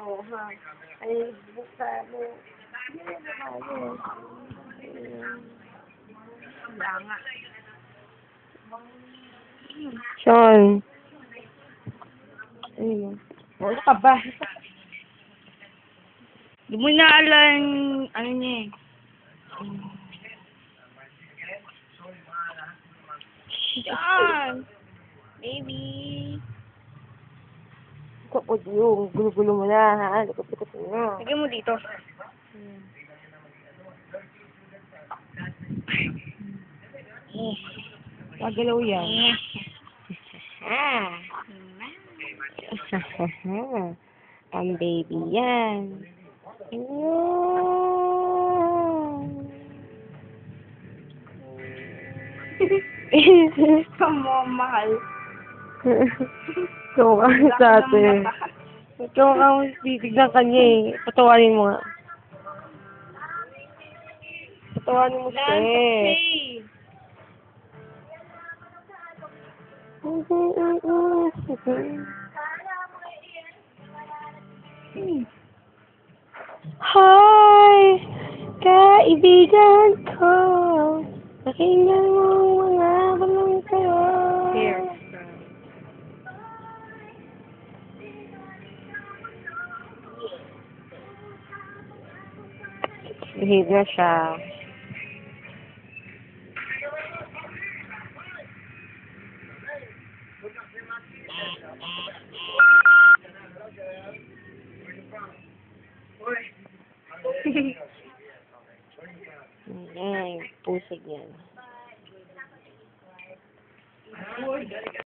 mo, ha? Ay, buka mo. Langa. Shaun. Ayun. Wala ka ba? Di mo naalan, ano niya eh. Yan! Baby! Kapag yung gulo-gulo mo na, ha? Likot-likot mo na. Lagyan mo dito. Pagalaw yan. Ah! Ang baby yan. Kamamahal. Ikaw ka sa atin. Ikaw ka titignan ka niya eh. Patawarin mo nga. Patawarin mo siya eh. Hi! Kaibigan ko! Pakinggan mo mga balong kayo. Here. Behave na siya. Ay, pusig yan.